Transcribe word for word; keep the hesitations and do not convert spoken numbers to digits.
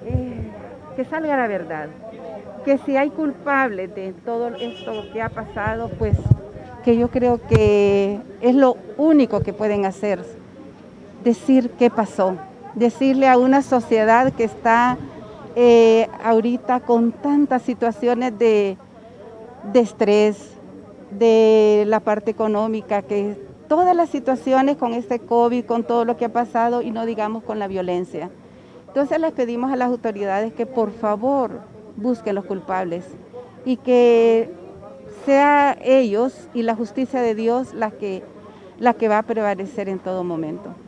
eh, que salga la verdad, que si hay culpables de todo esto que ha pasado, pues que yo creo que es lo único que pueden hacer, decir qué pasó, decirle a una sociedad que está eh, ahorita con tantas situaciones de, de estrés, de la parte económica, que todas las situaciones con este COVID, con todo lo que ha pasado y no digamos con la violencia. Entonces les pedimos a las autoridades que por favor busquen los culpables y que sea ellos y la justicia de Dios la que, la que va a prevalecer en todo momento.